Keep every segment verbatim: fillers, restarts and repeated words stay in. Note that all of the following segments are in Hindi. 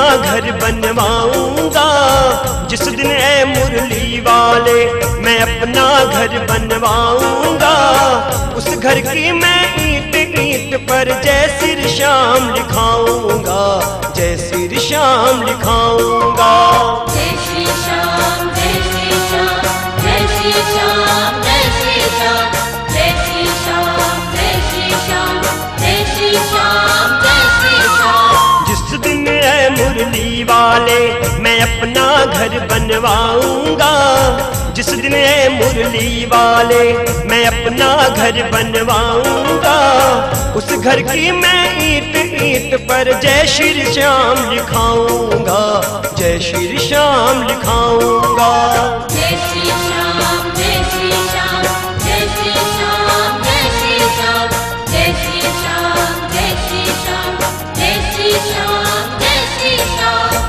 घर बनवाऊंगा, जिस दिन ऐ मुरली वाले मैं अपना घर बनवाऊंगा। उस घर की मैं ईंट ईंट पर जय श्री श्याम लिखाऊंगा, जय श्री श्याम लिखाऊंगा। जय श्री श्याम जय श्री श्याम जय श्री श्याम जय श्री श्याम जय श्री श्याम जय श्री श्याम जय श्री श्याम जय श्री श्याम। जिस दिन ऐ मुरली वाले मैं अपना घर बनवाऊंगा, जिस दिन ऐ मुरली वाले मैं अपना घर बनवाऊंगा। उस घर की मैं ईंट ईंट पर जय श्री श्याम लिखाऊंगा, जय श्री श्याम लिखाऊंगा। जय श्री श्याम जय श्री श्याम जय श्री श्याम जय श्री श्याम जय श्री श्याम जय श्री श्याम जय श्री श्याम जय श्री श्याम।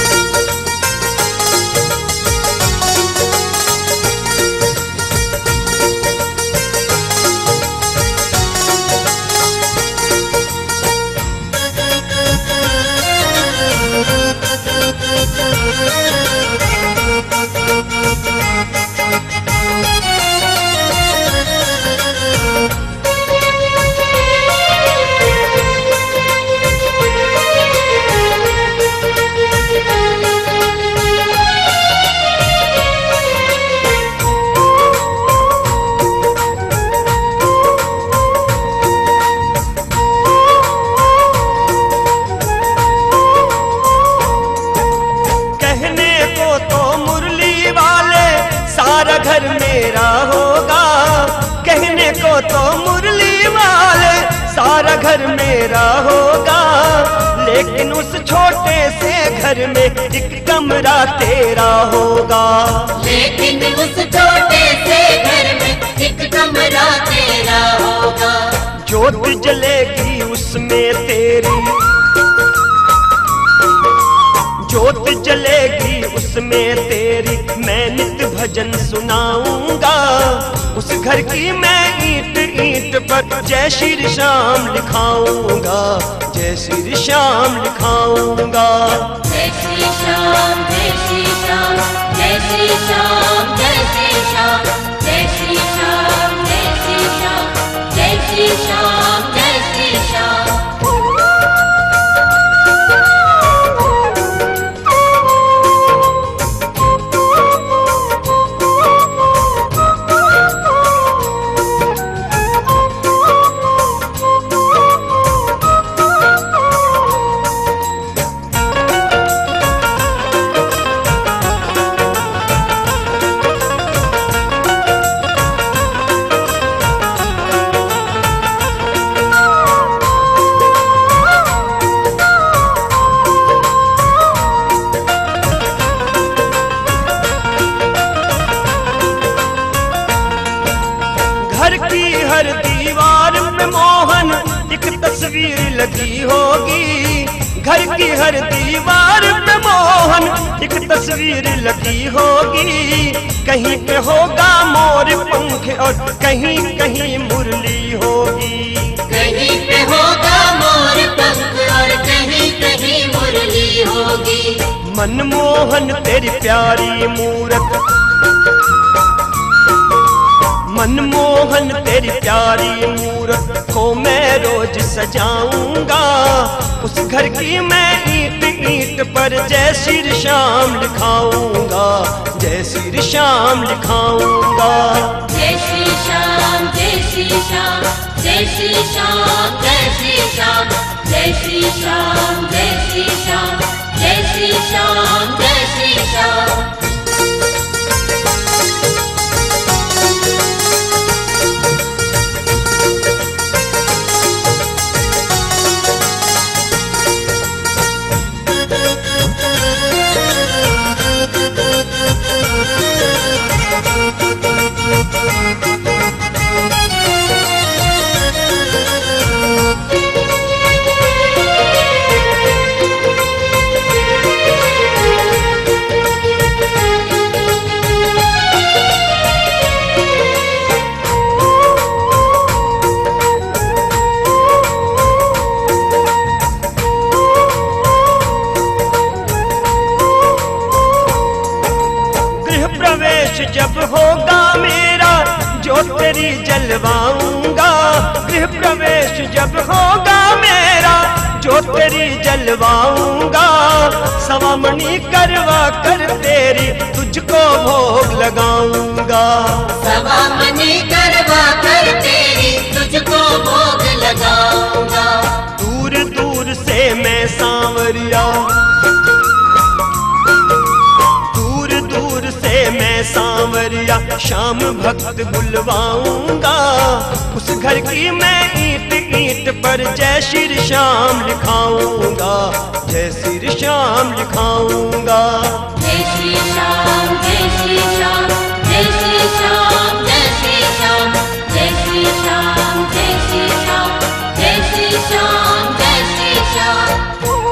घर मेरा होगा, कहने को तो मुरली वाले सारा घर मेरा होगा। लेकिन उस छोटे से घर में एक कमरा तेरा होगा, लेकिन उस छोटे से घर में एक कमरा तेरा होगा। ज्योत जलेगी उसमें तेरी, ज्योत जलेगी उसमें तेरी, मैं नित भजन सुनाऊंगा। उस घर की मैं ईंट ईंट पर जय श्री श्याम लिखाऊंगा, जय श्री श्याम लिखाऊंगा। जय श्री श्याम जय श्री श्याम जय श्री श्याम जय श्री श्याम जय श्री श्याम जय श्री श्याम जय श्री श्याम जय श्री श्याम। हर दीवार पे मोहन एक तस्वीर लगी होगी, घर की हर दीवार पे मोहन एक तस्वीर लगी होगी। कहीं पे होगा मोर पंख और कहीं कहीं मुरली होगी, कहीं पे होगा मोर पंख और कहीं कहीं मुरली होगी। मनमोहन तेरी प्यारी मूरत, मनमोहन तेरी प्यारी मूरत को मैं रोज सजाऊंगा। उस घर की मैं ईंट ईंट पर जय श्री श्याम लिखाऊंगा, जय श्री श्याम लिखाऊंगा। जय श्री श्याम जय श्री श्याम जय श्री श्याम जय श्री श्याम जय श्री श्याम जय श्री श्याम जय श्री श्याम जय श्री श्याम। जब होगा मेरा जो तेरी जलवाऊंगा, गृह प्रवेश जब होगा मेरा जो तेरी जलवाऊंगा, सवामणि करवा कर तेरी तुझको भोग लगाऊंगा। सवामणि करवा कर तेरी तुझको भोग लगाऊंगा। दूर दूर से मैं सांवरिया, दूर दूर से मैं सांवरिया श्याम भक्त बुलवाऊंगा। उस घर की मैं ईंट ईंट पर जय श्री श्याम लिखाऊंगा, जय श्री श्याम लिखाऊंगा। जय श्री श्याम जय श्री श्याम जय श्री श्याम जय श्री श्याम जय श्री श्याम जय श्री श्याम जय श्री श्याम जय श्री श्याम।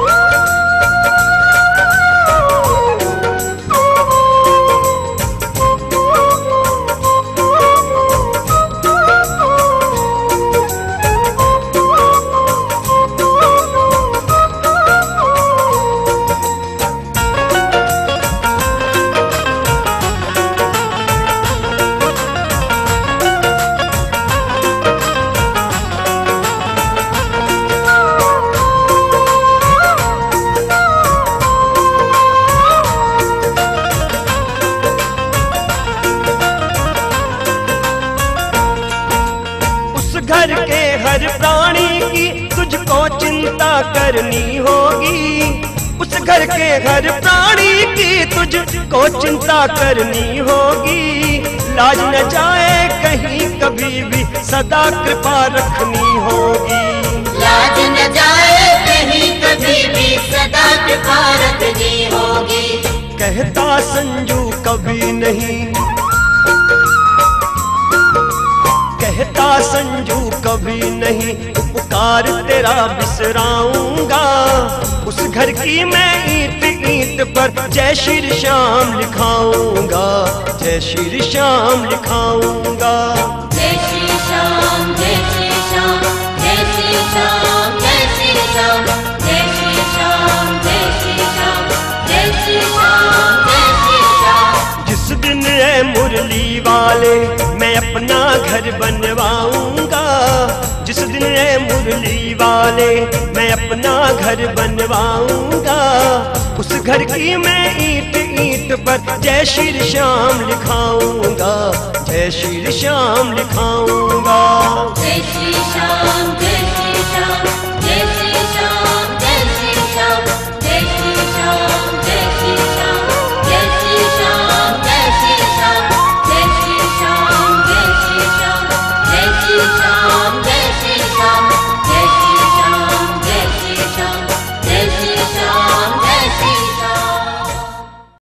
घर के हर प्राणी की तुझको चिंता करनी होगी, उस घर के हर प्राणी की तुझको चिंता करनी होगी। लाज न जाए कहीं कभी भी सदा कृपा रखनी होगी। लाज न जाए कहीं कभी भी सदा कृपा रखनी होगी। कहता संजू कभी नहीं, कहता संजू कभी नहीं, उपकार तेरा बिसराऊंगा। उस घर की मैं ईंट ईंट पर जय श्री श्याम लिखाऊंगा, जय श्री श्याम लिखाऊंगा। जय श्री श्याम जय श्री श्याम जय श्री श्याम जय श्री श्याम जय श्री श्याम जय श्री श्याम जय श्री श्याम जय श्री श्याम। जिस दिन है मुरली वाले मैं अपना घर बनवाऊंगा, जिस दिन है मुरली वाले मैं अपना घर बनवाऊंगा। उस घर की मैं ईंट ईंट पर जय श्री श्याम लिखाऊंगा, जय श्री श्याम लिखाऊंगा। जय श्री श्याम जय